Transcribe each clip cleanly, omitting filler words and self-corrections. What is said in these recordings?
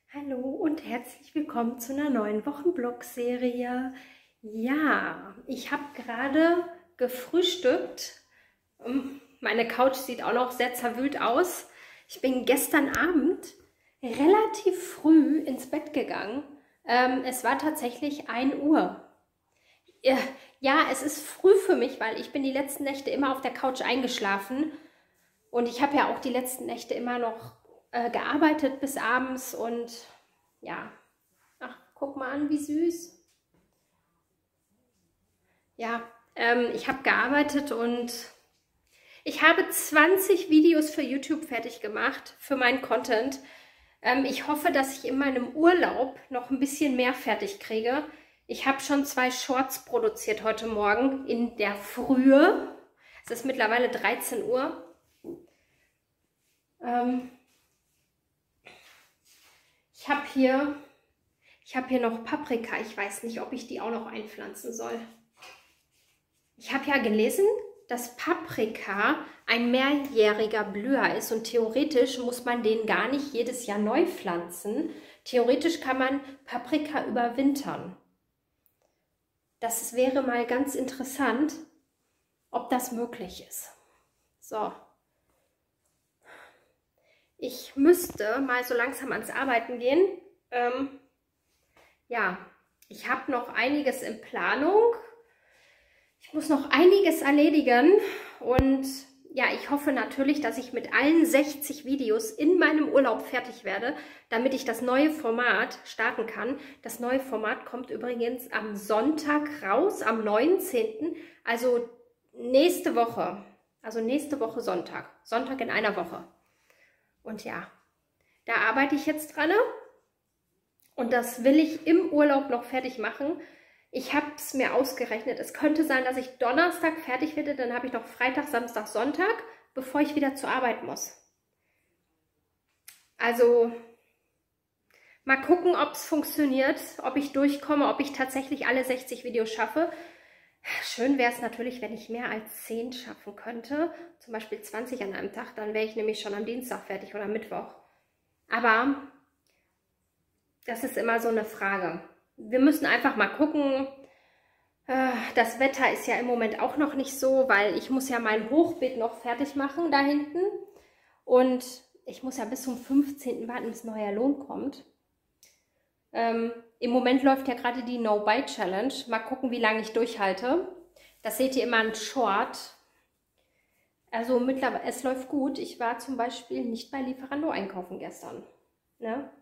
Hallo und herzlich willkommen zu einer neuen Wochenblog-Serie. Ja, ich habe gerade gefrühstückt. Meine Couch sieht auch noch sehr zerwühlt aus. Ich bin gestern Abend relativ früh ins Bett gegangen. Es war tatsächlich 1 Uhr. Ja, es ist früh für mich, weil ich bin die letzten Nächte immer auf der Couch eingeschlafen. Und ich habe ja auch die letzten Nächte immer noch gearbeitet bis abends und ja, ach, guck mal an, wie süß. Ja, ich habe gearbeitet und ich habe 20 Videos für YouTube fertig gemacht, für meinen Content. Ich hoffe, dass ich in meinem Urlaub noch ein bisschen mehr fertig kriege. Ich habe schon 2 Shorts produziert heute Morgen in der Frühe. Es ist mittlerweile 13 Uhr. Ich habe hier noch Paprika. Ich weiß nicht, ob ich die auch noch einpflanzen soll. Ich habe ja gelesen, dass Paprika ein mehrjähriger Blüher ist und theoretisch muss man den gar nicht jedes Jahr neu pflanzen. Theoretisch kann man Paprika überwintern. Das wäre mal ganz interessant, ob das möglich ist. So. Ich müsste mal so langsam ans Arbeiten gehen. Ja, ich habe noch einiges in Planung. Ich muss noch einiges erledigen. Und ja, ich hoffe natürlich, dass ich mit allen 60 Videos in meinem Urlaub fertig werde, damit ich das neue Format starten kann. Das neue Format kommt übrigens am Sonntag raus, am 19., also nächste Woche. Also nächste Woche Sonntag. Sonntag in einer Woche. Und ja, da arbeite ich jetzt dran und das will ich im Urlaub noch fertig machen. Ich habe es mir ausgerechnet. Es könnte sein, dass ich Donnerstag fertig werde, dann habe ich noch Freitag, Samstag, Sonntag, bevor ich wieder zur Arbeit muss. Also mal gucken, ob es funktioniert, ob ich durchkomme, ob ich tatsächlich alle 60 Videos schaffe. Schön wäre es natürlich, wenn ich mehr als 10 schaffen könnte, zum Beispiel 20 an einem Tag, dann wäre ich nämlich schon am Dienstag fertig oder am Mittwoch. Aber das ist immer so eine Frage. Wir müssen einfach mal gucken. Das Wetter ist ja im Moment auch noch nicht so, weil ich muss ja mein Hochbeet noch fertig machen da hinten. Und ich muss ja bis zum 15. warten, bis neuer Lohn kommt. Im Moment läuft ja gerade die No-Buy-Challenge. Mal gucken, wie lange ich durchhalte. Das seht ihr immer in Short. Also mittlerweile, es läuft gut. Ich war zum Beispiel nicht bei Lieferando einkaufen gestern. Ne?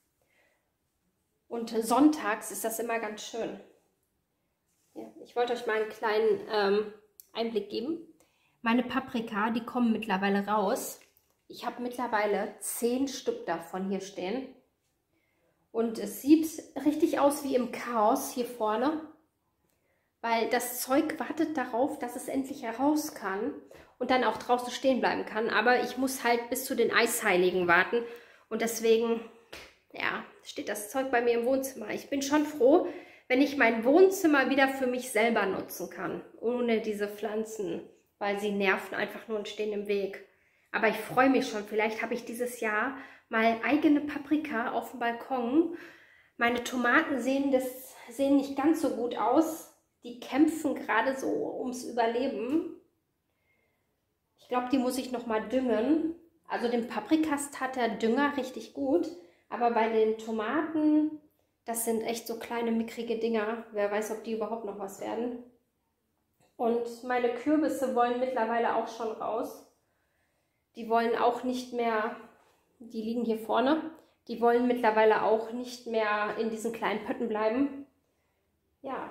Und sonntags ist das immer ganz schön. Ja, ich wollte euch mal einen kleinen Einblick geben. Meine Paprika, die kommen mittlerweile raus. Ich habe mittlerweile 10 Stück davon hier stehen. Und es sieht richtig aus wie im Chaos hier vorne, weil das Zeug wartet darauf, dass es endlich heraus kann und dann auch draußen stehen bleiben kann. Aber ich muss halt bis zu den Eisheiligen warten und deswegen, ja, steht das Zeug bei mir im Wohnzimmer. Ich bin schon froh, wenn ich mein Wohnzimmer wieder für mich selber nutzen kann, ohne diese Pflanzen, weil sie nerven einfach nur und stehen im Weg. Aber ich freue mich schon, vielleicht habe ich dieses Jahr mal eigene Paprika auf dem Balkon. Meine Tomaten sehen nicht ganz so gut aus. Die kämpfen gerade so ums Überleben. Ich glaube, die muss ich nochmal düngen. Also den Paprikas tat der Dünger richtig gut. Aber bei den Tomaten, das sind echt so kleine, mickrige Dinger. Wer weiß, ob die überhaupt noch was werden. Und meine Kürbisse wollen mittlerweile auch schon raus. Die wollen auch nicht mehr, die liegen hier vorne, die wollen mittlerweile auch nicht mehr in diesen kleinen Pötten bleiben. Ja.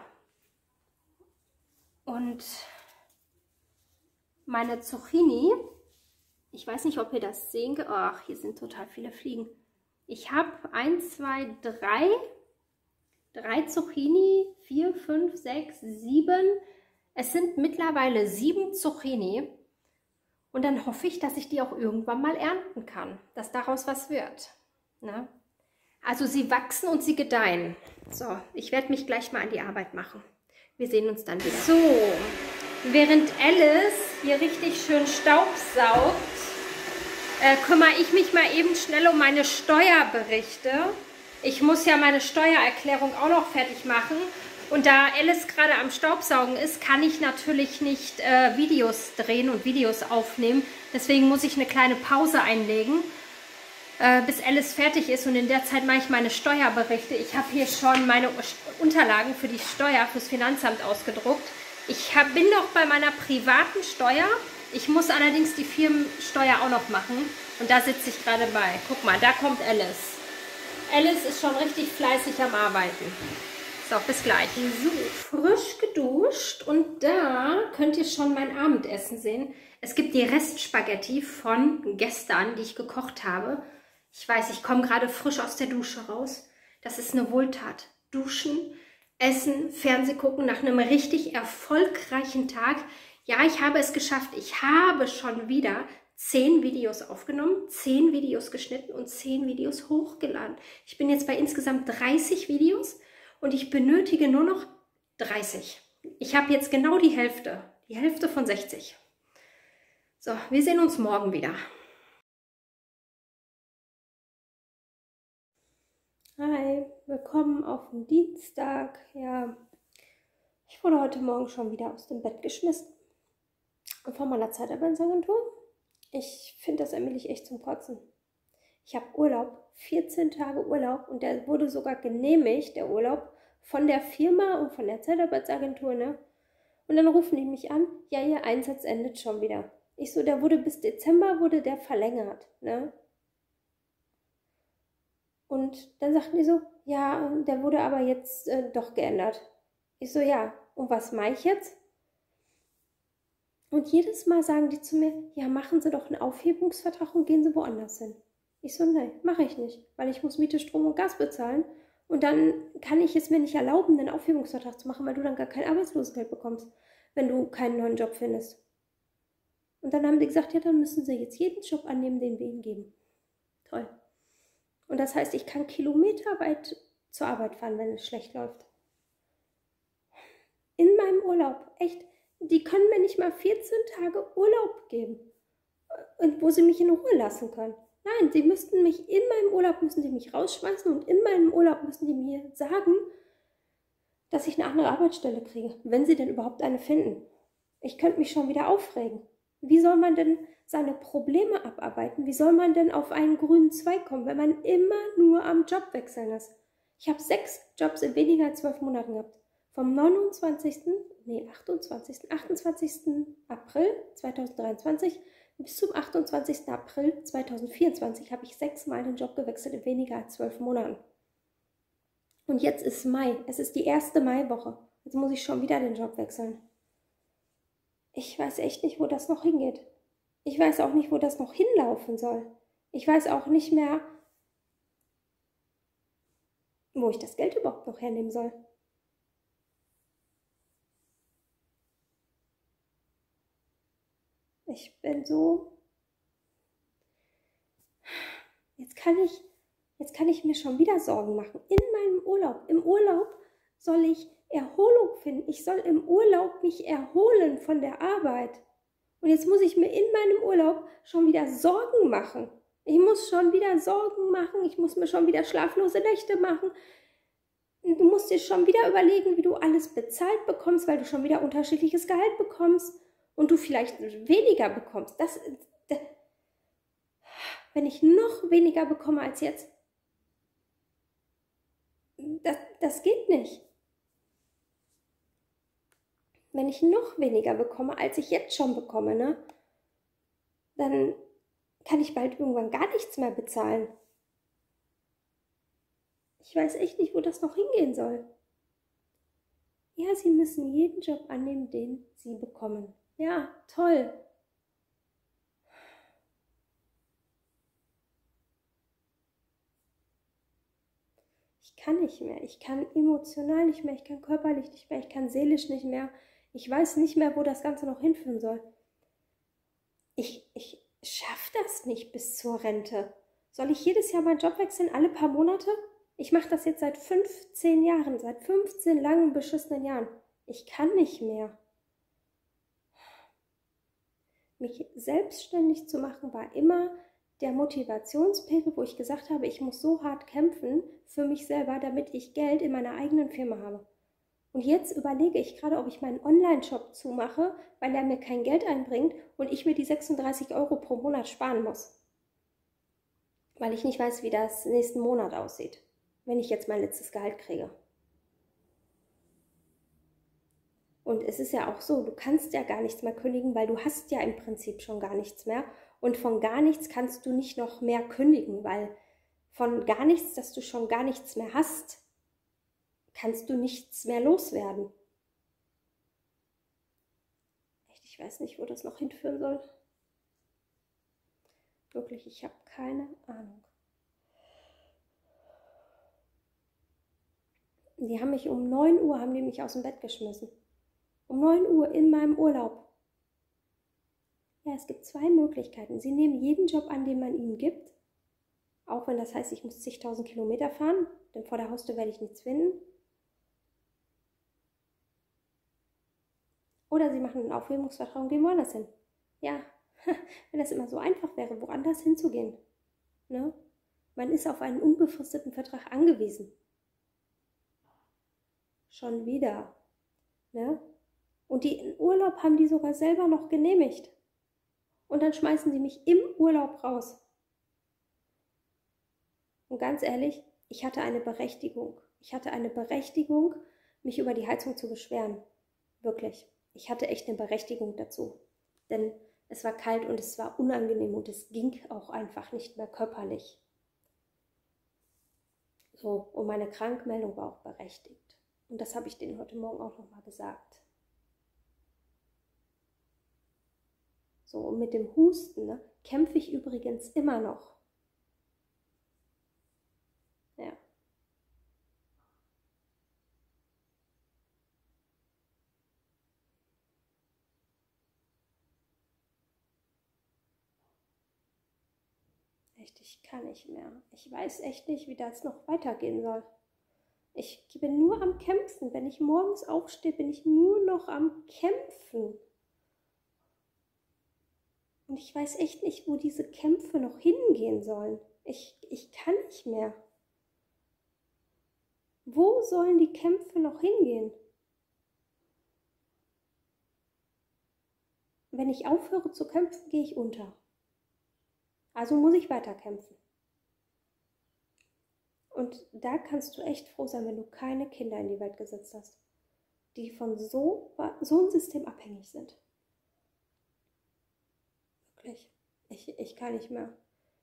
Und meine Zucchini, ich weiß nicht, ob ihr das sehen könnt. Ach, hier sind total viele Fliegen. Ich habe 1, 2, 3 Zucchini, 4, 5, 6, 7. Es sind mittlerweile 7 Zucchini. Und dann hoffe ich, dass ich die auch irgendwann mal ernten kann, dass daraus was wird. Ne? Also sie wachsen und sie gedeihen. So, ich werde mich gleich mal an die Arbeit machen. Wir sehen uns dann wieder. So, während Alice hier richtig schön staubsaugt, kümmere ich mich mal eben schnell um meine Steuerberichte. Ich muss ja meine Steuererklärung auch noch fertig machen. Und da Alice gerade am Staubsaugen ist, kann ich natürlich nicht Videos drehen und Videos aufnehmen. Deswegen muss ich eine kleine Pause einlegen, bis Alice fertig ist. Und in der Zeit mache ich meine Steuerberichte. Ich habe hier schon meine Unterlagen für die Steuer, fürs Finanzamt ausgedruckt. Bin noch bei meiner privaten Steuer. Ich muss allerdings die Firmensteuer auch noch machen. Und da sitze ich gerade bei. Guck mal, da kommt Alice. Alice ist schon richtig fleißig am Arbeiten. So, bis gleich. So, frisch geduscht und da könnt ihr schon mein Abendessen sehen. Es gibt die Restspaghetti von gestern, die ich gekocht habe. Ich weiß, ich komme gerade frisch aus der Dusche raus. Das ist eine Wohltat. Duschen, essen, Fernseh gucken nach einem richtig erfolgreichen Tag. Ja, ich habe es geschafft. Ich habe schon wieder 10 Videos aufgenommen, 10 Videos geschnitten und 10 Videos hochgeladen. Ich bin jetzt bei insgesamt 30 Videos. Und ich benötige nur noch 30. Ich habe jetzt genau die Hälfte von 60. So, wir sehen uns morgen wieder. Hi, willkommen auf dem Dienstag. Ja, ich wurde heute Morgen schon wieder aus dem Bett geschmissen. Von meiner Zeitarbeitsagentur. Ich finde das allmählich echt zum Kotzen. Ich habe Urlaub, 14 Tage Urlaub und der wurde sogar genehmigt, der Urlaub, von der Firma und von der Zeitarbeitsagentur, ne? Und dann rufen die mich an, ja, ihr Einsatz endet schon wieder. Ich so, der wurde bis Dezember, wurde der verlängert, ne? Und dann sagten die so, ja, der wurde aber jetzt doch geändert. Ich so, ja, und was mache ich jetzt? Und jedes Mal sagen die zu mir, ja, machen Sie doch einen Aufhebungsvertrag und gehen Sie woanders hin. Ich so, nein, mache ich nicht, weil ich muss Miete, Strom und Gas bezahlen. Und dann kann ich es mir nicht erlauben, einen Aufhebungsvertrag zu machen, weil du dann gar kein Arbeitslosengeld bekommst, wenn du keinen neuen Job findest. Und dann haben die gesagt, ja, dann müssen sie jetzt jeden Job annehmen, den wir ihnen geben. Toll. Und das heißt, ich kann kilometerweit zur Arbeit fahren, wenn es schlecht läuft. In meinem Urlaub, echt, die können mir nicht mal 14 Tage Urlaub geben, und wo sie mich in Ruhe lassen können. Nein, sie müssten mich in meinem Urlaub, müssen die mich rausschmeißen und in meinem Urlaub müssen die mir sagen, dass ich eine andere Arbeitsstelle kriege, wenn sie denn überhaupt eine finden. Ich könnte mich schon wieder aufregen. Wie soll man denn seine Probleme abarbeiten? Wie soll man denn auf einen grünen Zweig kommen, wenn man immer nur am Job wechseln ist? Ich habe 6 Jobs in weniger als 12 Monaten gehabt. Vom 28. April 2023 bis zum 28. April 2024 habe ich 6 Mal den Job gewechselt in weniger als 12 Monaten. Und jetzt ist Mai. Es ist die erste Maiwoche. Jetzt muss ich schon wieder den Job wechseln. Ich weiß echt nicht, wo das noch hingeht. Ich weiß auch nicht, wo das noch hinlaufen soll. Ich weiß auch nicht mehr, wo ich das Geld überhaupt noch hernehmen soll. Ich bin so... Jetzt kann ich mir schon wieder Sorgen machen. In meinem Urlaub. Im Urlaub soll ich Erholung finden. Ich soll im Urlaub mich erholen von der Arbeit. Und jetzt muss ich mir in meinem Urlaub schon wieder Sorgen machen. Ich muss schon wieder Sorgen machen. Ich muss mir schon wieder schlaflose Nächte machen. Du musst dir schon wieder überlegen, wie du alles bezahlt bekommst, weil du schon wieder unterschiedliches Gehalt bekommst und du vielleicht weniger bekommst. Wenn ich noch weniger bekomme als jetzt, das geht nicht. Wenn ich noch weniger bekomme, als ich jetzt schon bekomme, ne, dann kann ich bald irgendwann gar nichts mehr bezahlen. Ich weiß echt nicht, wo das noch hingehen soll. Ja, Sie müssen jeden Job annehmen, den Sie bekommen. Ja, toll. Ich kann nicht mehr. Ich kann emotional nicht mehr. Ich kann körperlich nicht mehr. Ich kann seelisch nicht mehr. Ich weiß nicht mehr, wo das Ganze noch hinführen soll. Ich schaffe das nicht bis zur Rente. Soll ich jedes Jahr meinen Job wechseln, alle paar Monate? Ich mache das jetzt seit 15 Jahren, seit 15 langen, beschissenen Jahren. Ich kann nicht mehr. Mich selbstständig zu machen, war immer der Motivationspegel, wo ich gesagt habe, ich muss so hart kämpfen für mich selber, damit ich Geld in meiner eigenen Firma habe. Und jetzt überlege ich gerade, ob ich meinen Online-Shop zumache, weil er mir kein Geld einbringt und ich mir die 36 € pro Monat sparen muss. Weil ich nicht weiß, wie das nächsten Monat aussieht, wenn ich jetzt mein letztes Gehalt kriege. Und es ist ja auch so, du kannst ja gar nichts mehr kündigen, weil du hast ja im Prinzip schon gar nichts mehr. Und von gar nichts kannst du nicht noch mehr kündigen, weil von gar nichts, dass du schon gar nichts mehr hast, kannst du nichts mehr loswerden. Echt, ich weiß nicht, wo das noch hinführen soll. Wirklich, ich habe keine Ahnung. Die haben mich um 9 Uhr, haben die mich aus dem Bett geschmissen. Um 9 Uhr in meinem Urlaub. Ja, es gibt 2 Möglichkeiten. Sie nehmen jeden Job an, den man ihnen gibt. Auch wenn das heißt, ich muss zigtausend Kilometer fahren, denn vor der Haustür werde ich nichts finden. Oder sie machen einen Aufhebungsvertrag und gehen woanders hin. Ja, wenn das immer so einfach wäre, woanders hinzugehen. Ne? Man ist auf einen unbefristeten Vertrag angewiesen. Schon wieder. Ne? Und den Urlaub haben die sogar selber noch genehmigt. Und dann schmeißen die mich im Urlaub raus. Und ganz ehrlich, ich hatte eine Berechtigung. Ich hatte eine Berechtigung, mich über die Heizung zu beschweren. Wirklich. Ich hatte echt eine Berechtigung dazu. Denn es war kalt und es war unangenehm und es ging auch einfach nicht mehr körperlich. So, und meine Krankmeldung war auch berechtigt. Und das habe ich denen heute Morgen auch nochmal gesagt. So, und mit dem Husten, ne, kämpfe ich übrigens immer noch. Ja. Echt, ich kann nicht mehr. Ich weiß echt nicht, wie das noch weitergehen soll. Ich bin nur am Kämpfen. Wenn ich morgens aufstehe, bin ich nur noch am Kämpfen. Und ich weiß echt nicht, wo diese Kämpfe noch hingehen sollen. Ich kann nicht mehr. Wo sollen die Kämpfe noch hingehen? Wenn ich aufhöre zu kämpfen, gehe ich unter. Also muss ich weiter kämpfen. Und da kannst du echt froh sein, wenn du keine Kinder in die Welt gesetzt hast, die von so einem System abhängig sind. Wirklich. Ich kann nicht mehr.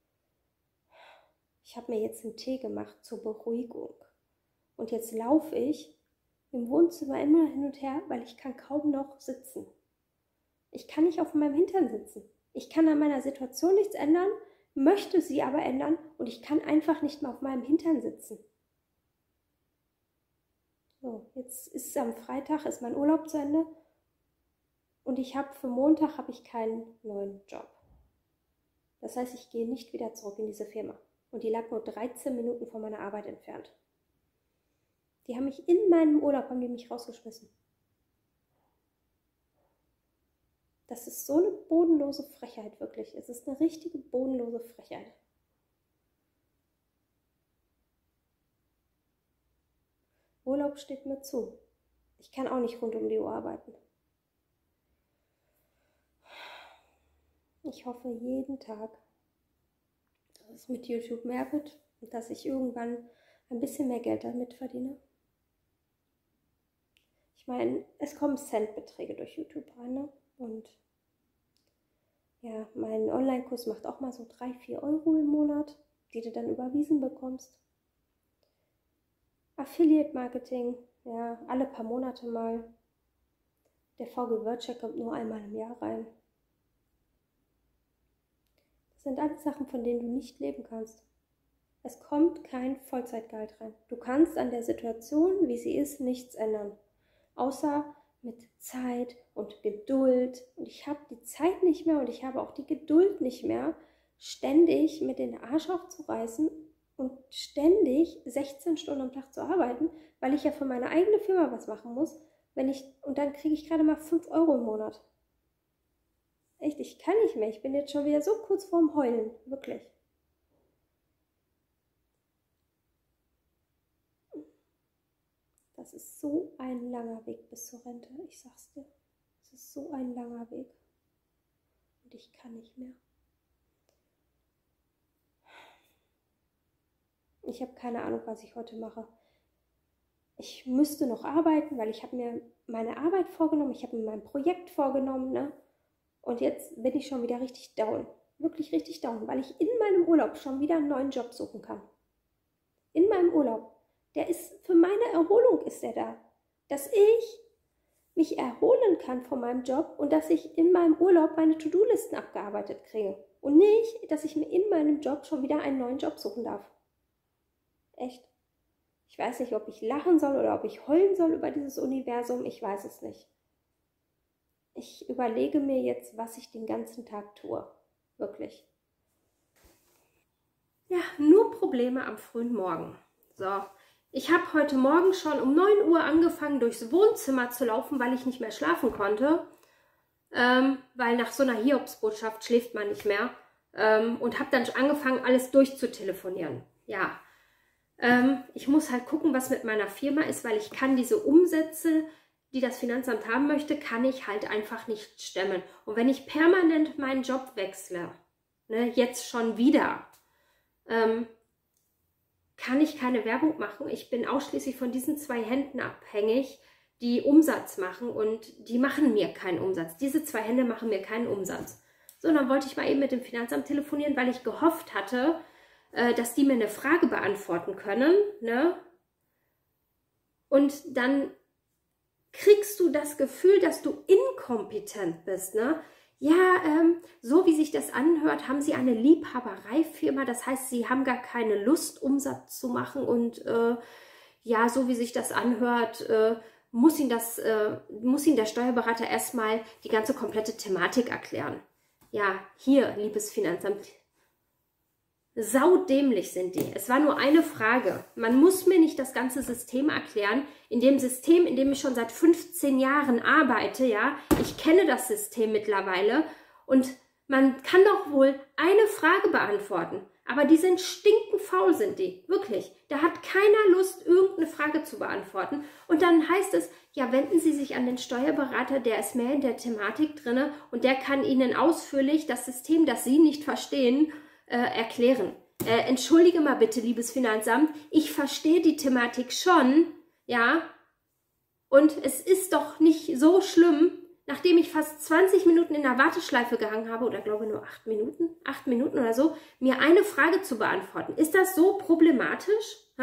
Ich habe mir jetzt einen Tee gemacht zur Beruhigung. Und jetzt laufe ich im Wohnzimmer immer hin und her, weil ich kann kaum noch sitzen. Ich kann nicht auf meinem Hintern sitzen. Ich kann an meiner Situation nichts ändern, möchte sie aber ändern und ich kann einfach nicht mehr auf meinem Hintern sitzen. So, jetzt ist am Freitag, ist mein Urlaub zu Ende und für Montag habe ich keinen neuen Job. Das heißt, ich gehe nicht wieder zurück in diese Firma. Und die lag nur 13 Minuten von meiner Arbeit entfernt. Die haben mich in meinem Urlaub, haben die mich rausgeschmissen. Das ist so eine bodenlose Frechheit, wirklich. Es ist eine richtige bodenlose Frechheit. Urlaub steht mir zu. Ich kann auch nicht rund um die Uhr arbeiten. Ich hoffe jeden Tag, dass es mit YouTube mehr wird und dass ich irgendwann ein bisschen mehr Geld damit verdiene. Ich meine, es kommen Centbeträge durch YouTube rein, ne? Und ja, mein Online-Kurs macht auch mal so 3-4 € im Monat, die du dann überwiesen bekommst. Affiliate-Marketing, ja, alle paar Monate mal. Der VG Workcheck kommt nur einmal im Jahr rein. Das sind alles Sachen, von denen du nicht leben kannst. Es kommt kein Vollzeitgehalt rein. Du kannst an der Situation, wie sie ist, nichts ändern. Außer mit Zeit und Geduld. Und ich habe die Zeit nicht mehr und ich habe auch die Geduld nicht mehr, ständig mit den Arsch aufzureißen und ständig 16 Stunden am Tag zu arbeiten, weil ich ja für meine eigene Firma was machen muss. Und dann kriege ich gerade mal 5 € im Monat. Echt, ich kann nicht mehr. Ich bin jetzt schon wieder so kurz vorm Heulen. Wirklich. Das ist so ein langer Weg bis zur Rente. Ich sag's dir. Es ist so ein langer Weg. Und ich kann nicht mehr. Ich habe keine Ahnung, was ich heute mache. Ich müsste noch arbeiten, weil ich habe mir meine Arbeit vorgenommen. Ich habe mir mein Projekt vorgenommen, ne? Und jetzt bin ich schon wieder richtig down. Wirklich richtig down, weil ich in meinem Urlaub schon wieder einen neuen Job suchen kann. In meinem Urlaub. Der ist, für meine Erholung ist er da. Dass ich mich erholen kann von meinem Job und dass ich in meinem Urlaub meine To-Do-Listen abgearbeitet kriege. Und nicht, dass ich mir in meinem Job schon wieder einen neuen Job suchen darf. Echt. Ich weiß nicht, ob ich lachen soll oder ob ich heulen soll über dieses Universum. Ich weiß es nicht. Ich überlege mir jetzt, was ich den ganzen Tag tue. Wirklich. Ja, nur Probleme am frühen Morgen. So, ich habe heute Morgen schon um 9 Uhr angefangen, durchs Wohnzimmer zu laufen, weil ich nicht mehr schlafen konnte. Weil nach so einer Hiobsbotschaft schläft man nicht mehr. Und habe dann angefangen, alles durchzutelefonieren. Ja, ich muss halt gucken, was mit meiner Firma ist, weil ich kann diese Umsätze, die das Finanzamt haben möchte, kann ich halt einfach nicht stemmen. Und wenn ich permanent meinen Job wechsle, ne, jetzt schon wieder, kann ich keine Werbung machen. Ich bin ausschließlich von diesen 2 Händen abhängig, die Umsatz machen und die machen mir keinen Umsatz. Diese 2 Hände machen mir keinen Umsatz. So, dann wollte ich mal eben mit dem Finanzamt telefonieren, weil ich gehofft hatte, dass die mir eine Frage beantworten können, ne? Und dann kriegst du das Gefühl, dass du inkompetent bist, ne? Ja, so wie sich das anhört, haben sie eine Liebhabereifirma, das heißt, sie haben gar keine Lust, Umsatz zu machen und ja, so wie sich das anhört, muss Ihnen der Steuerberater erstmal die ganze komplette Thematik erklären. Ja, hier, liebes Finanzamt, saudämlich sind die. Es war nur eine Frage. Man muss mir nicht das ganze System erklären. In dem System, in dem ich schon seit 15 Jahren arbeite, ja, ich kenne das System mittlerweile und man kann doch wohl eine Frage beantworten. Aber die sind stinkenfaul, sind die. Wirklich. Da hat keiner Lust, irgendeine Frage zu beantworten. Und dann heißt es, ja, wenden Sie sich an den Steuerberater, der ist mehr in der Thematik drin und der kann Ihnen ausführlich das System, das Sie nicht verstehen, erklären. Entschuldige mal bitte, liebes Finanzamt, ich verstehe die Thematik schon, ja, und es ist doch nicht so schlimm, nachdem ich fast 20 Minuten in der Warteschleife gehangen habe, oder glaube nur 8 Minuten oder so, mir eine Frage zu beantworten. Ist das so problematisch? Hä?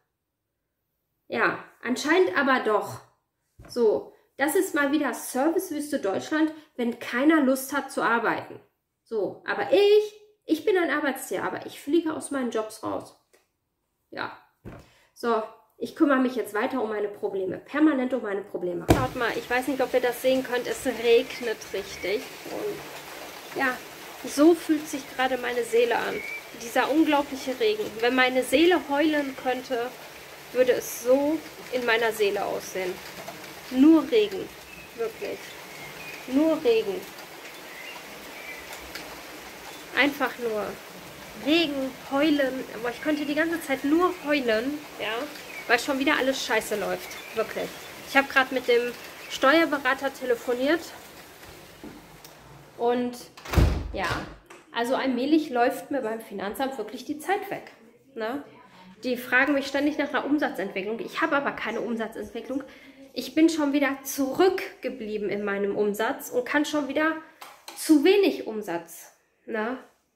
Ja, anscheinend aber doch. So, das ist mal wieder Servicewüste Deutschland, wenn keiner Lust hat zu arbeiten. So, aber ich bin ein Arbeitstier, aber ich fliege aus meinen Jobs raus. Ja, so, ich kümmere mich jetzt weiter um meine Probleme, permanent um meine Probleme. Schaut mal, ich weiß nicht, ob ihr das sehen könnt, es regnet richtig. Und ja, so fühlt sich gerade meine Seele an. Dieser unglaubliche Regen. Wenn meine Seele heulen könnte, würde es so in meiner Seele aussehen. Nur Regen, wirklich. Nur Regen. Einfach nur Regen, heulen, aber ich könnte die ganze Zeit nur heulen, ja, weil schon wieder alles scheiße läuft, wirklich. Ich habe gerade mit dem Steuerberater telefoniert und ja, also allmählich läuft mir beim Finanzamt wirklich die Zeit weg, ne? Die fragen mich ständig nach einer Umsatzentwicklung, ich habe aber keine Umsatzentwicklung. Ich bin schon wieder zurückgeblieben in meinem Umsatz und kann schon wieder zu wenig Umsatz. Na,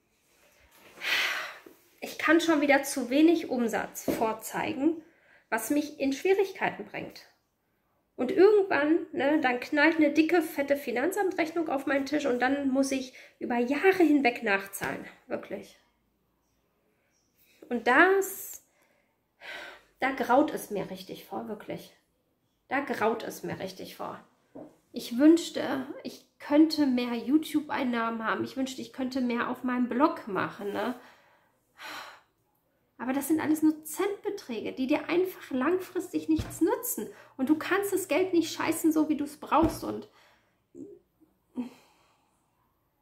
ich kann schon wieder zu wenig Umsatz vorzeigen, was mich in Schwierigkeiten bringt. Und irgendwann, ne, dann knallt eine dicke, fette Finanzamtrechnung auf meinen Tisch und dann muss ich über Jahre hinweg nachzahlen. Wirklich. Und da graut es mir richtig vor, wirklich. Da graut es mir richtig vor. Ich wünschte, ich könnte mehr YouTube-Einnahmen haben. Ich wünschte, ich könnte mehr auf meinem Blog machen, ne? Aber das sind alles nur Centbeträge, die dir einfach langfristig nichts nützen. Und du kannst das Geld nicht scheißen, so wie du es brauchst. Und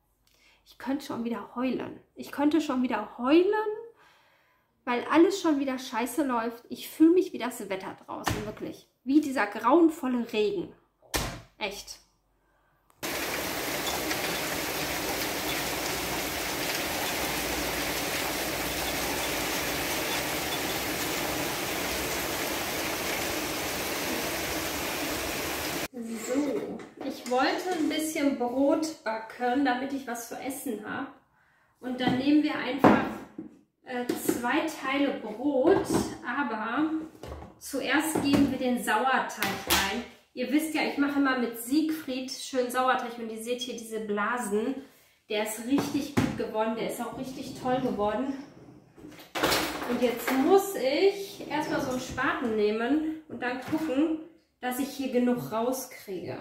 Ich könnte schon wieder heulen. Ich könnte schon wieder heulen, weil alles schon wieder scheiße läuft. Ich fühle mich wie das Wetter draußen, wirklich. Wie dieser grauenvolle Regen. Echt. So, ich wollte ein bisschen Brot backen, damit ich was zu essen habe. Und dann nehmen wir einfach 2 Teile Brot, aber zuerst geben wir den Sauerteig rein. Ihr wisst ja, ich mache immer mit Siegfried schön Sauerteig und ihr seht hier diese Blasen. Der ist richtig gut geworden, der ist auch richtig toll geworden. Und jetzt muss ich erstmal so einen Spaten nehmen und dann gucken, dass ich hier genug rauskriege.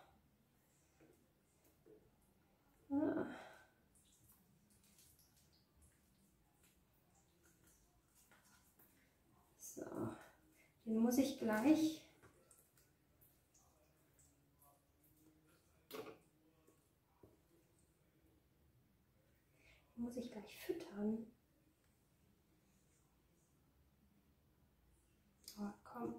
So, den muss ich gleich füttern. Oh, komm.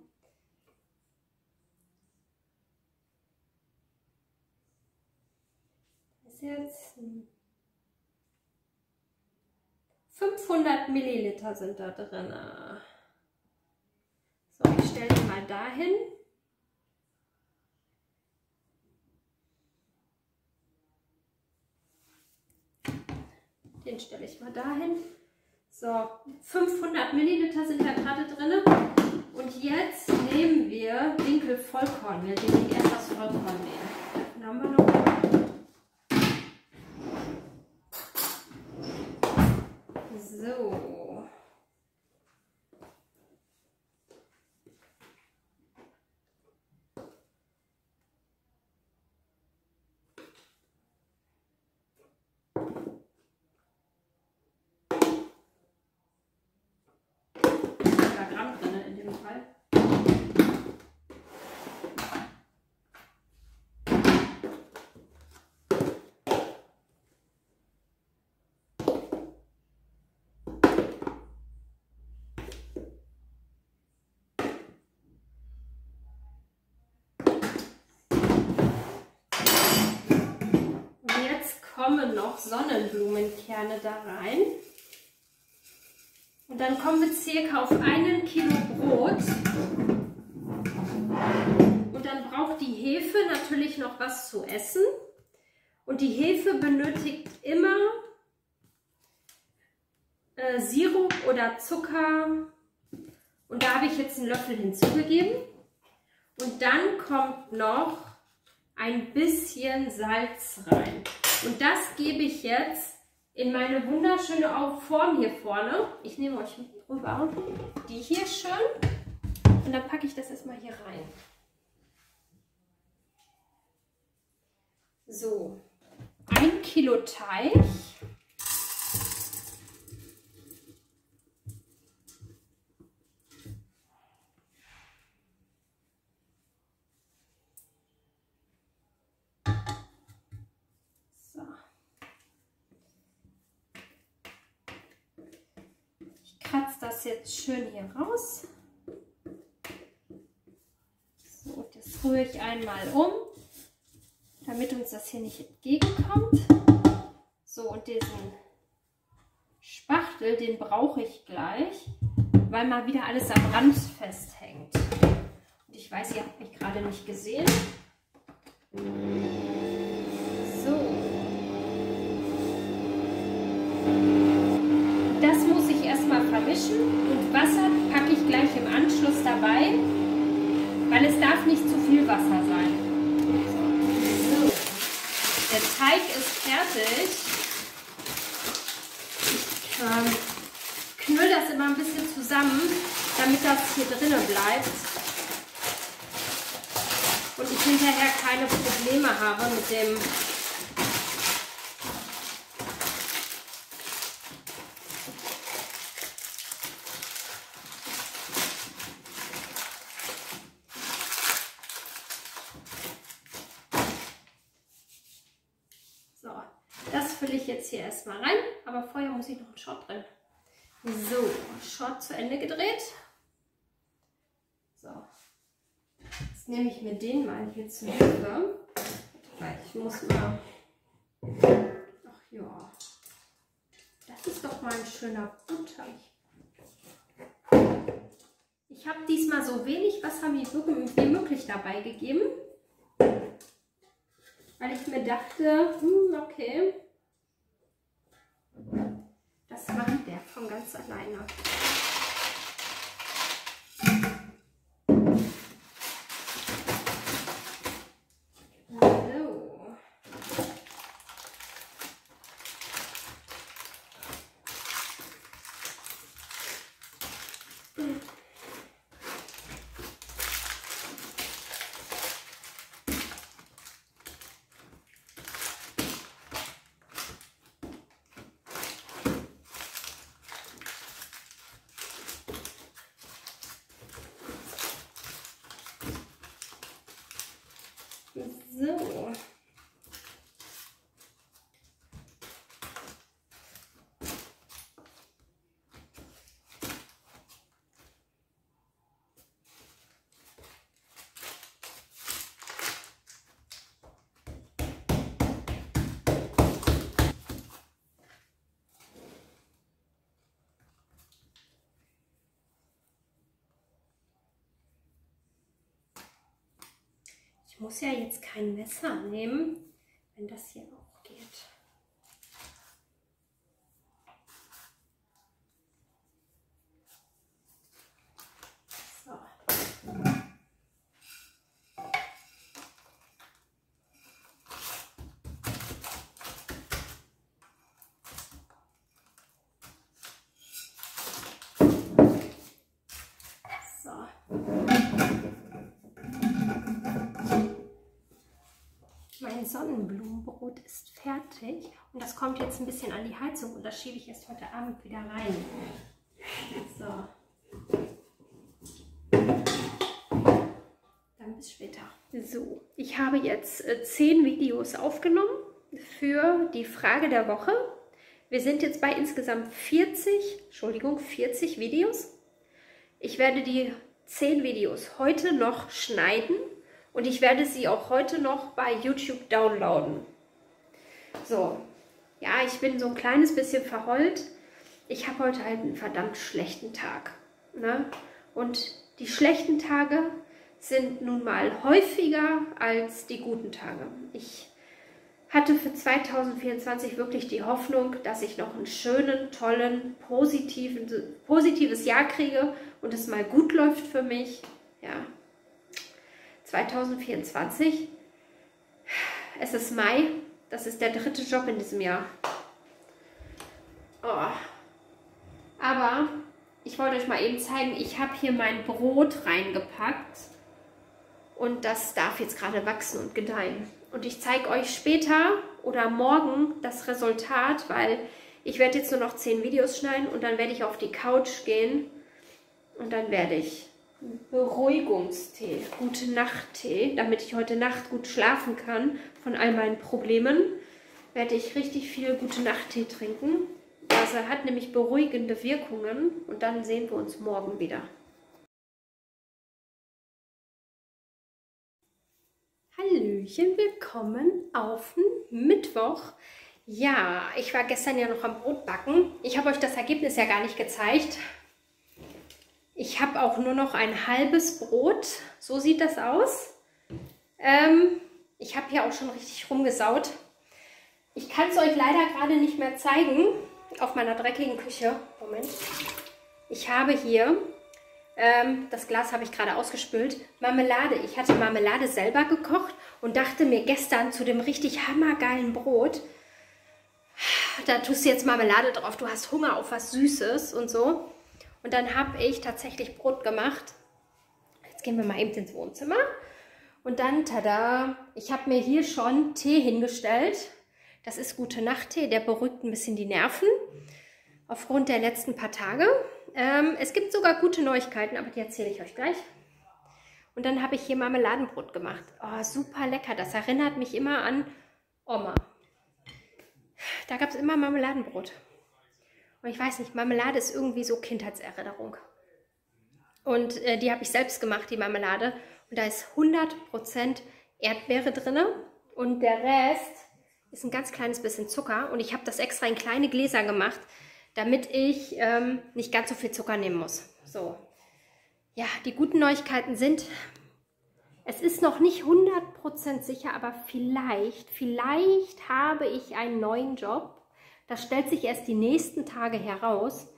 Das ist jetzt 500 Milliliter sind da drin. So, ich stelle den mal dahin. Den stelle ich mal dahin. So, 500 Milliliter sind da gerade drin. Und jetzt nehmen wir Dinkel-Vollkornmehl. Den will ich erst das Vollkornmehl. Dann haben wir noch. So. Gramm drin in dem Fall. Und jetzt kommen noch Sonnenblumenkerne da rein. Und dann kommen wir circa auf 1 Kilo Brot. Und dann braucht die Hefe natürlich noch was zu essen. Und die Hefe benötigt immer Sirup oder Zucker. Und da habe ich jetzt einen Löffel hinzugegeben. Und dann kommt noch ein bisschen Salz rein. Und das gebe ich jetzt in meine wunderschöne Form hier vorne. Ich nehme euch rüber. Die hier schön. Und dann packe ich das erstmal hier rein. So, 1 Kilo Teig. Kratze das jetzt schön hier raus. So, das rühre ich einmal um, damit uns das hier nicht entgegenkommt. So, und diesen Spachtel, den brauche ich gleich, weil mal wieder alles am Rand festhängt. Und ich weiß, ihr habt mich gerade nicht gesehen. So. Das muss ich erstmal vermischen und Wasser packe ich gleich im Anschluss dabei, weil es darf nicht zu viel Wasser sein. So. Der Teig ist fertig. Ich knüll das immer ein bisschen zusammen, damit das hier drinnen bleibt und ich hinterher keine Probleme habe mit dem schüttle ich jetzt hier erstmal rein, aber vorher muss ich noch einen Shot drin. So, Shot zu Ende gedreht. So, jetzt nehme ich mir den mal hier zur Hilfe. Ich muss mal... Ach ja, das ist doch mal ein schöner Butter. Ich habe diesmal so wenig Wasser wie möglich dabei gegeben, weil ich mir dachte, okay, das macht der von ganz alleine. So. Ich muss ja jetzt kein Messer nehmen, wenn das hier auch geht. So. Mein Sonnenblumenbrot ist fertig und das kommt jetzt ein bisschen an die Heizung und das schiebe ich erst heute Abend wieder rein. So. Dann bis später. So, ich habe jetzt 10 Videos aufgenommen für die Frage der Woche. Wir sind jetzt bei insgesamt 40 Videos. Ich werde die 10 Videos heute noch schneiden. Und ich werde sie auch heute noch bei YouTube downloaden. So, ja, ich bin so ein kleines bisschen verheult. Ich habe heute halt einen verdammt schlechten Tag. Ne? Und die schlechten Tage sind nun mal häufiger als die guten Tage. Ich hatte für 2024 wirklich die Hoffnung, dass ich noch einen schönen, tollen, positives Jahr kriege und es mal gut läuft für mich. Ja. 2024, es ist Mai, das ist der 3. Job in diesem Jahr. Oh. Aber ich wollte euch mal eben zeigen, ich habe hier mein Brot reingepackt und das darf jetzt gerade wachsen und gedeihen. Und ich zeige euch später oder morgen das Resultat, weil ich werde jetzt nur noch 10 Videos schneiden und dann werde ich auf die Couch gehen und dann werde ich Beruhigungstee, Gute-Nacht-Tee, damit ich heute Nacht gut schlafen kann von all meinen Problemen, werde ich richtig viel Gute-Nacht-Tee trinken. Das hat nämlich beruhigende Wirkungen und dann sehen wir uns morgen wieder. Hallöchen, willkommen auf den Mittwoch. Ja, ich war gestern ja noch am Brotbacken. Ich habe euch das Ergebnis ja gar nicht gezeigt. Ich habe auch nur noch ein halbes Brot. So sieht das aus. Ich habe hier auch schon richtig rumgesaut. Ich kann es euch leider gerade nicht mehr zeigen auf meiner dreckigen Küche. Moment. Ich habe hier, das Glas habe ich gerade ausgespült, Marmelade. Ich hatte Marmelade selber gekocht und dachte mir gestern zu dem richtig hammergeilen Brot, da tust du jetzt Marmelade drauf, du hast Hunger auf was Süßes und so. Und dann habe ich tatsächlich Brot gemacht. Jetzt gehen wir mal eben ins Wohnzimmer. Und dann, tada, ich habe mir hier schon Tee hingestellt. Das ist Gute-Nacht-Tee, der beruhigt ein bisschen die Nerven. Aufgrund der letzten paar Tage. Es gibt sogar gute Neuigkeiten, aber die erzähle ich euch gleich. Und dann habe ich hier Marmeladenbrot gemacht. Oh, super lecker. Das erinnert mich immer an Oma. Da gab es immer Marmeladenbrot. Und ich weiß nicht, Marmelade ist irgendwie so Kindheitserinnerung. Und die habe ich selbst gemacht, die Marmelade. Und da ist 100% Erdbeere drin. Und der Rest ist ein ganz kleines bisschen Zucker. Und ich habe das extra in kleine Gläser gemacht, damit ich nicht ganz so viel Zucker nehmen muss. So. Ja, die guten Neuigkeiten sind, es ist noch nicht 100% sicher, aber vielleicht habe ich einen neuen Job. Das stellt sich erst die nächsten Tage heraus.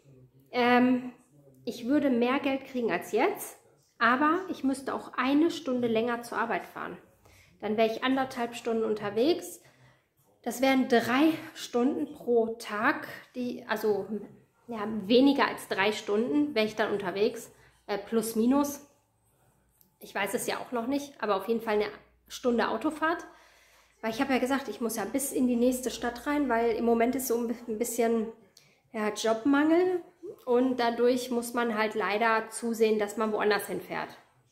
Ich würde mehr Geld kriegen als jetzt, aber ich müsste auch 1 Stunde länger zur Arbeit fahren. Dann wäre ich 1,5 Stunden unterwegs. Das wären 3 Stunden pro Tag, also ja, weniger als 3 Stunden wäre ich dann unterwegs, plus minus. Ich weiß es ja auch noch nicht, aber auf jeden Fall 1 Stunde Autofahrt. Weil ich habe ja gesagt, ich muss ja bis in die nächste Stadt rein, weil im Moment ist so ein bisschen ja, Jobmangel und dadurch muss man halt leider zusehen, dass man woanders hinfährt.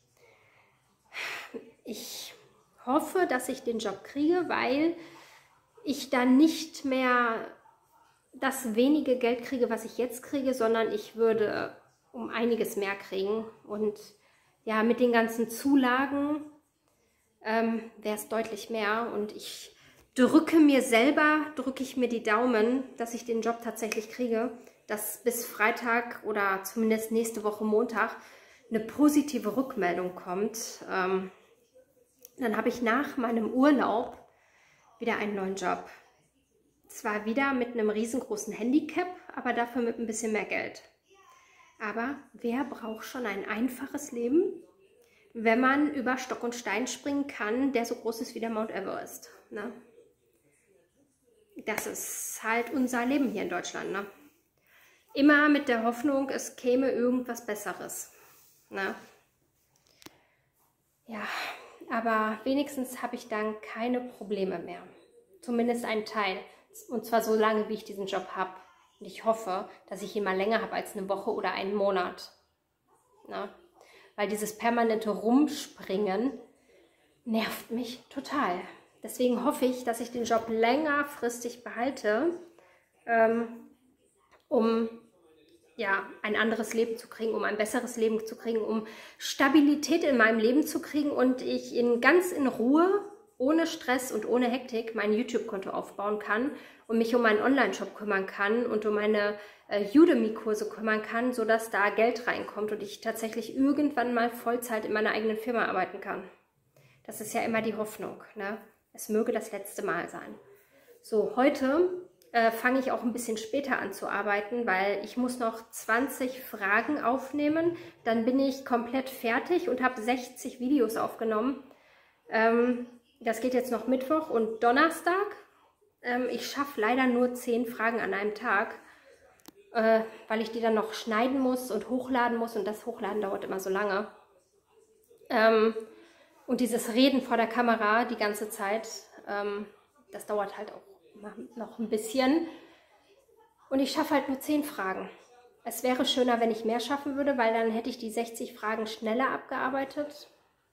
Ich hoffe, dass ich den Job kriege, weil ich dann nicht mehr das wenige Geld kriege, was ich jetzt kriege, sondern ich würde um einiges mehr kriegen. Und ja, mit den ganzen Zulagen wäre es deutlich mehr. Und ich drücke mir die Daumen, dass ich den Job tatsächlich kriege, dass bis Freitag oder zumindest nächste Woche Montag eine positive Rückmeldung kommt. Dann habe ich nach meinem Urlaub wieder einen neuen Job. Zwar wieder mit einem riesengroßen Handicap, aber dafür mit ein bisschen mehr Geld. Aber wer braucht schon ein einfaches Leben, wenn man über Stock und Stein springen kann, der so groß ist wie der Mount Everest? Ne? Das ist halt unser Leben hier in Deutschland. Ne? Immer mit der Hoffnung, es käme irgendwas Besseres. Ne? Ja, aber wenigstens habe ich dann keine Probleme mehr. Zumindest einen Teil. Und zwar so lange, wie ich diesen Job habe. Und ich hoffe, dass ich ihn mal länger habe als 1 Woche oder einen Monat. Na? Weil dieses permanente Rumspringen nervt mich total. Deswegen hoffe ich, dass ich den Job längerfristig behalte, um ja, ein anderes Leben zu kriegen, um ein besseres Leben zu kriegen, um Stabilität in meinem Leben zu kriegen und ich ganz in Ruhe, ohne Stress und ohne Hektik mein YouTube-Konto aufbauen kann und mich um meinen Online-Shop kümmern kann und um meine Udemy-Kurse kümmern kann, sodass da Geld reinkommt und ich tatsächlich irgendwann mal Vollzeit in meiner eigenen Firma arbeiten kann. Das ist ja immer die Hoffnung, ne? Es möge das letzte Mal sein. So, heute fange ich auch ein bisschen später an zu arbeiten, weil ich muss noch 20 Fragen aufnehmen. Dann bin ich komplett fertig und habe 60 Videos aufgenommen. Das geht jetzt noch Mittwoch und Donnerstag. Ich schaffe leider nur 10 Fragen an einem Tag, weil ich die dann noch schneiden muss und hochladen muss. Und das Hochladen dauert immer so lange. Und dieses Reden vor der Kamera die ganze Zeit, das dauert halt auch noch ein bisschen. Und ich schaffe halt nur 10 Fragen. Es wäre schöner, wenn ich mehr schaffen würde, weil dann hätte ich die 60 Fragen schneller abgearbeitet.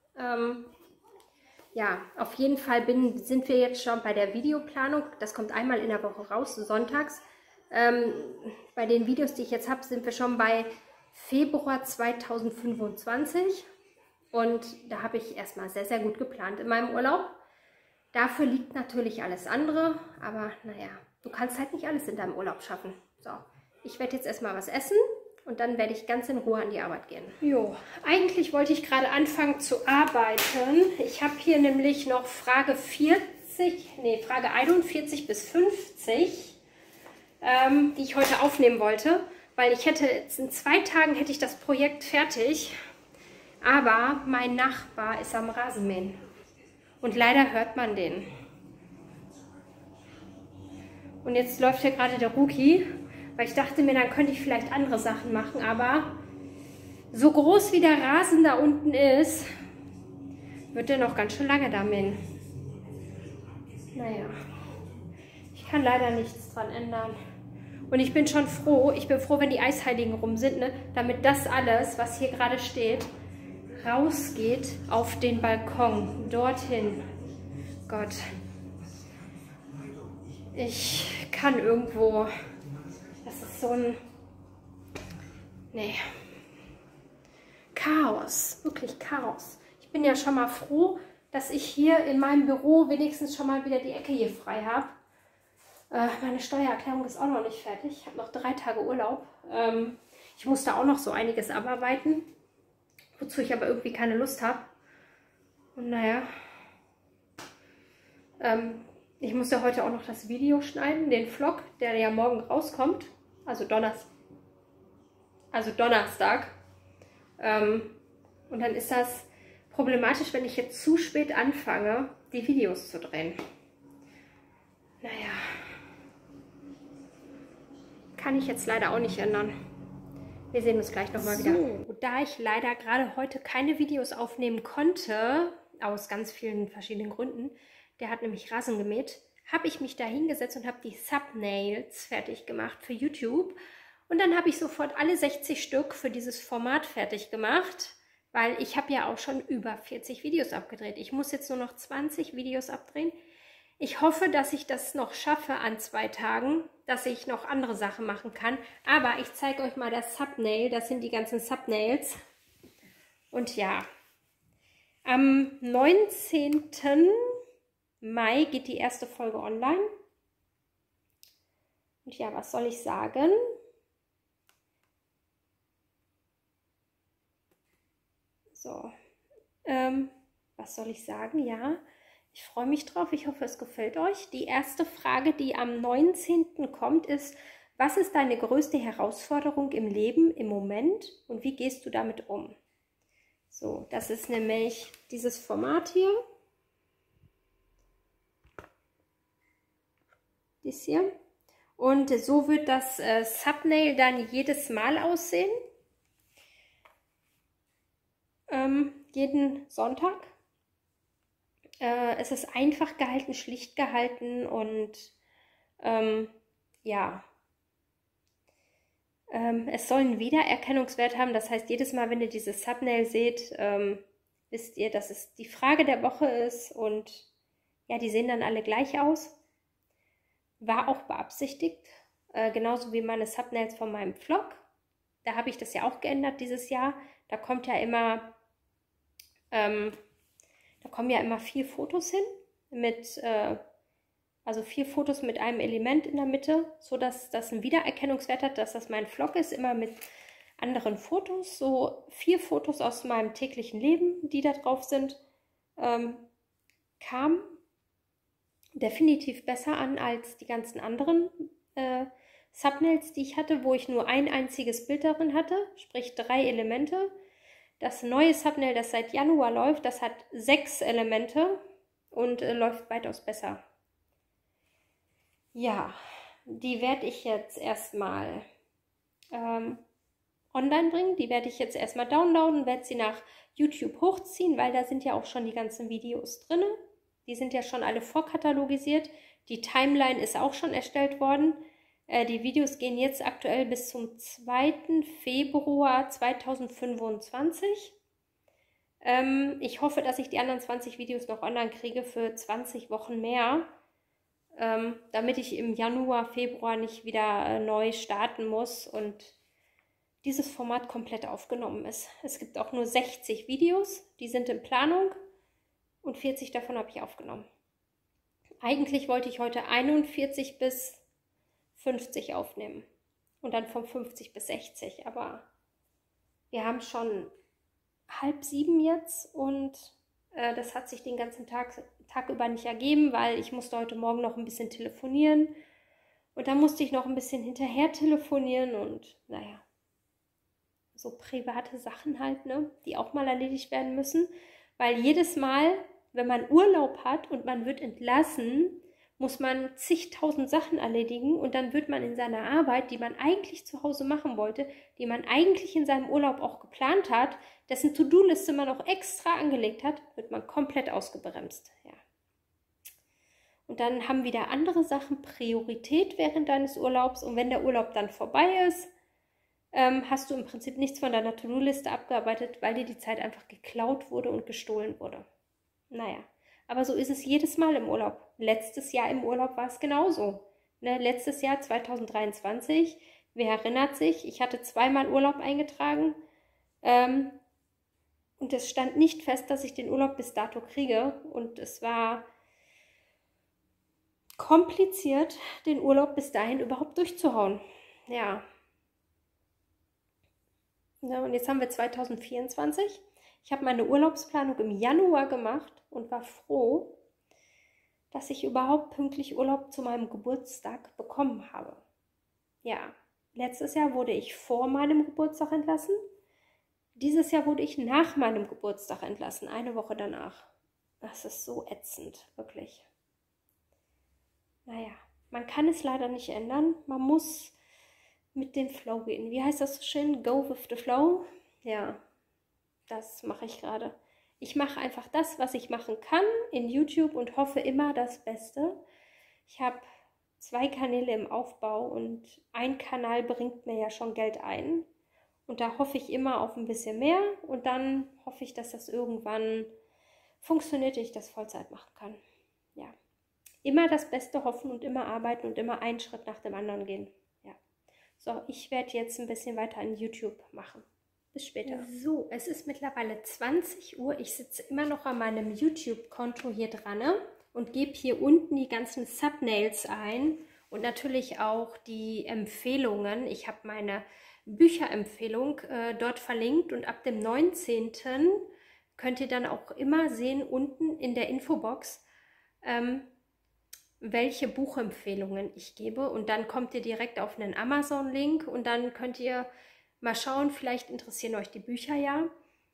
Ja, auf jeden Fall sind wir jetzt schon bei der Videoplanung. Das kommt einmal in der Woche raus, sonntags. Bei den Videos, die ich jetzt habe, sind wir schon bei Februar 2025. Und da habe ich erstmal sehr, sehr gut geplant in meinem Urlaub. Dafür liegt natürlich alles andere, aber naja, du kannst halt nicht alles in deinem Urlaub schaffen. So, ich werde jetzt erstmal was essen und dann werde ich ganz in Ruhe an die Arbeit gehen. Jo, eigentlich wollte ich gerade anfangen zu arbeiten. Ich habe hier nämlich noch Frage 41 bis 50, die ich heute aufnehmen wollte, weil ich hätte jetzt in 2 Tagen hätte ich das Projekt fertig, aber mein Nachbar ist am Rasenmähen. Und leider hört man den. Und jetzt läuft hier gerade der Rookie, weil ich dachte mir, dann könnte ich vielleicht andere Sachen machen, aber so groß wie der Rasen da unten ist, wird der noch ganz schön lange da mähen. Naja, ich kann leider nichts dran ändern. Und ich bin schon froh, wenn die Eisheiligen rum sind, ne, damit das alles, was hier gerade steht, rausgeht auf den Balkon, dorthin. Gott. Ich kann irgendwo, das ist so ein, nee, Chaos, wirklich Chaos. Ich bin ja schon mal froh, dass ich hier in meinem Büro wenigstens schon mal wieder die Ecke hier frei habe. Meine Steuererklärung ist auch noch nicht fertig. Ich habe noch 3 Tage Urlaub. Ich muss da auch noch so einiges abarbeiten, wozu ich aber irgendwie keine Lust habe. Und naja, ich muss ja heute auch noch das Video schneiden, den Vlog, der ja morgen rauskommt. Also Donnerstag. Und dann ist das problematisch, wenn ich jetzt zu spät anfange, die Videos zu drehen. Naja, kann ich jetzt leider auch nicht ändern. Wir sehen uns gleich nochmal wieder. Da ich leider gerade heute keine Videos aufnehmen konnte, aus ganz vielen verschiedenen Gründen, der hat nämlich Rasen gemäht, habe ich mich da hingesetzt und habe die Thumbnails fertig gemacht für YouTube. Und dann habe ich sofort alle 60 Stück für dieses Format fertig gemacht, weil ich habe ja auch schon über 40 Videos abgedreht. Ich muss jetzt nur noch 20 Videos abdrehen. Ich hoffe, dass ich das noch schaffe an 2 Tagen, dass ich noch andere Sachen machen kann. Aber ich zeige euch mal das Thumbnail. Das sind die ganzen Thumbnails. Und ja, am 19. Mai geht die erste Folge online. Und ja, was soll ich sagen? So, was soll ich sagen? Ja, ich freue mich drauf. Ich hoffe, es gefällt euch. Die erste Frage, die am 19. kommt, ist: Was ist deine größte Herausforderung im Leben im Moment und wie gehst du damit um? So, das ist nämlich dieses Format hier. Dies hier. Und so wird das Thumbnail dann jedes Mal aussehen. Jeden Sonntag. Es ist einfach gehalten, schlicht gehalten und ja, es soll einen Wiedererkennungswert haben. Das heißt, jedes Mal, wenn ihr dieses Thumbnail seht, wisst ihr, dass es die Frage der Woche ist und ja, die sehen dann alle gleich aus. War auch beabsichtigt, genauso wie meine Thumbnails von meinem Vlog. Da habe ich das ja auch geändert dieses Jahr. Da kommt ja immer da kommen ja immer 4 Fotos hin, also 4 Fotos mit einem Element in der Mitte, so dass das einen Wiedererkennungswert hat, dass das mein Vlog ist, immer mit anderen Fotos, so 4 Fotos aus meinem täglichen Leben, die da drauf sind, kam definitiv besser an als die ganzen anderen Thumbnails, die ich hatte, wo ich nur ein einziges Bild darin hatte, sprich 3 Elemente. Das neue Thumbnail, das seit Januar läuft, das hat 6 Elemente und läuft weitaus besser. Ja, die werde ich jetzt erstmal online bringen. Die werde ich jetzt erstmal downloaden, werde sie nach YouTube hochziehen, weil da sind ja auch schon die ganzen Videos drin. Die sind ja schon alle vorkatalogisiert. Die Timeline ist auch schon erstellt worden. Die Videos gehen jetzt aktuell bis zum 2. Februar 2025. Ich hoffe, dass ich die anderen 20 Videos noch online kriege für 20 Wochen mehr, damit ich im Januar, Februar nicht wieder neu starten muss und dieses Format komplett aufgenommen ist. Es gibt auch nur 60 Videos, die sind in Planung und 40 davon habe ich aufgenommen. Eigentlich wollte ich heute 41 bis 50 aufnehmen und dann von 50 bis 60, aber wir haben schon 6:30 jetzt und das hat sich den ganzen Tag über nicht ergeben, weil ich musste heute Morgen noch ein bisschen telefonieren und dann musste ich noch ein bisschen hinterher telefonieren und naja, so private Sachen halt, ne, die auch mal erledigt werden müssen, weil jedes Mal, wenn man Urlaub hat und man wird entlassen, muss man zigtausend Sachen erledigen und dann wird man in seiner Arbeit, die man eigentlich zu Hause machen wollte, die man eigentlich in seinem Urlaub auch geplant hat, dessen To-Do-Liste man auch extra angelegt hat, wird man komplett ausgebremst. Ja. Und dann haben wieder andere Sachen Priorität während deines Urlaubs und wenn der Urlaub dann vorbei ist, hast du im Prinzip nichts von deiner To-Do-Liste abgearbeitet, weil dir die Zeit einfach geklaut wurde und gestohlen wurde. Naja, Aber so ist es jedes Mal im Urlaub. Letztes Jahr im Urlaub war es genauso. Ne? Letztes Jahr 2023, wer erinnert sich, ich hatte zweimal Urlaub eingetragen und es stand nicht fest, dass ich den Urlaub bis dato kriege. Und es war kompliziert, den Urlaub bis dahin überhaupt durchzuhauen. Ja. Ja, und jetzt haben wir 2024. Ich habe meine Urlaubsplanung im Januar gemacht und war froh, dass ich überhaupt pünktlich Urlaub zu meinem Geburtstag bekommen habe. Ja, letztes Jahr wurde ich vor meinem Geburtstag entlassen. Dieses Jahr wurde ich nach meinem Geburtstag entlassen, eine Woche danach. Das ist so ätzend, wirklich. Naja, man kann es leider nicht ändern. Man muss mit dem Flow gehen. Wie heißt das so schön? Go with the flow. Ja, das mache ich gerade. Ich mache einfach das, was ich machen kann in YouTube und hoffe immer das Beste. Ich habe 2 Kanäle im Aufbau und ein Kanal bringt mir ja schon Geld ein. Und da hoffe ich immer auf ein bisschen mehr und dann hoffe ich, dass das irgendwann funktioniert, ich das Vollzeit machen kann. Ja, immer das Beste hoffen und immer arbeiten und immer einen Schritt nach dem anderen gehen. Ja, so, ich werde jetzt ein bisschen weiter in YouTube machen. Bis später. So, es ist mittlerweile 20 Uhr. Ich sitze immer noch an meinem YouTube-Konto hier dran und gebe hier unten die ganzen Thumbnails ein und natürlich auch die Empfehlungen. Ich habe meine Bücherempfehlung dort verlinkt und ab dem 19. könnt ihr dann auch immer sehen unten in der Infobox, welche Buchempfehlungen ich gebe und dann kommt ihr direkt auf einen Amazon-Link und dann könnt ihr mal schauen, vielleicht interessieren euch die Bücher ja.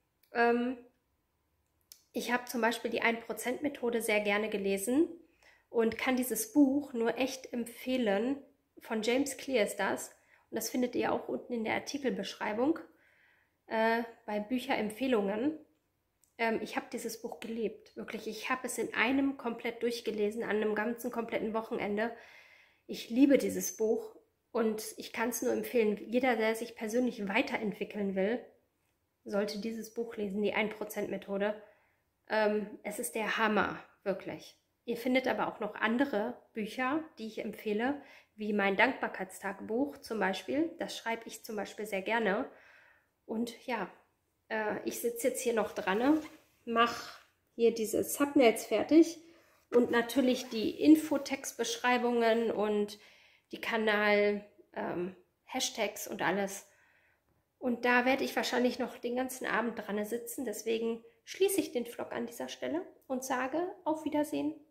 Ich habe zum Beispiel die 1%-Methode sehr gerne gelesen und kann dieses Buch nur echt empfehlen. Von James Clear ist das. Und das findet ihr auch unten in der Artikelbeschreibung bei Bücherempfehlungen. Ich habe dieses Buch geliebt, wirklich. Ich habe es in einem komplett durchgelesen, an einem ganzen kompletten Wochenende. Ich liebe dieses Buch. Und ich kann es nur empfehlen, jeder, der sich persönlich weiterentwickeln will, sollte dieses Buch lesen, die 1%-Methode. Es ist der Hammer, wirklich. Ihr findet aber auch noch andere Bücher, die ich empfehle, wie mein Dankbarkeitstagebuch zum Beispiel. Das schreibe ich zum Beispiel sehr gerne. Und ja, ich sitze jetzt hier noch dran, mache hier diese Thumbnails fertig und natürlich die Infotextbeschreibungen und die Kanal-Hashtags und alles. Und da werde ich wahrscheinlich noch den ganzen Abend dran sitzen. Deswegen schließe ich den Vlog an dieser Stelle und sage auf Wiedersehen.